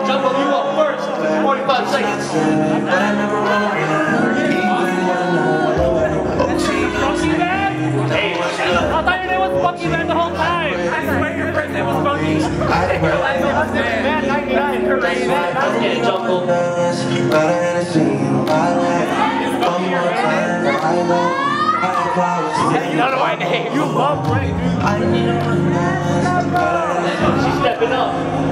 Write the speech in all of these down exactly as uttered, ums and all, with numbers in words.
Jumbo, you up first. forty-five seconds. Funky Man? Hey, what's up? I thought your name was Funky Man the whole time. I swear your first name was Funky. Man ninety-nine. Yeah, Jumbo. You don't know my name. You love Frank, dude. She's stepping up.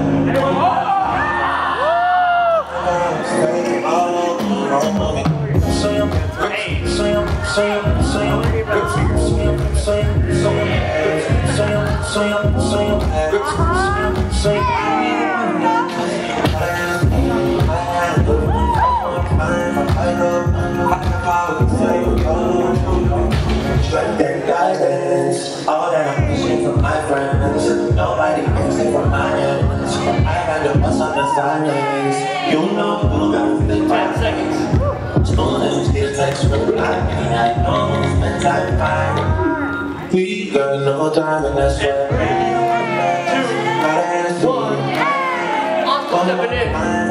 Guidance, all that I'm pushing from my friends. Nobody can take from my hands. I got the bust on the silence. You know who got the ten seconds. Students get text from I know spend time fine. We got no time and that's why. Two, one. Oscar stepping in.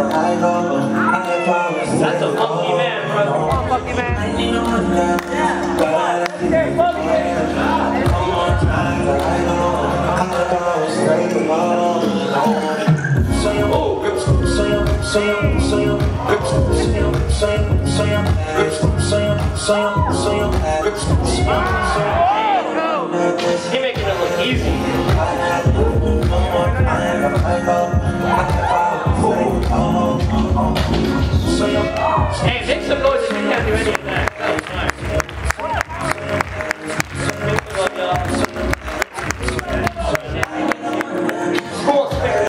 That's a funky man, bro. Oh, Funky Man. He making it look easy.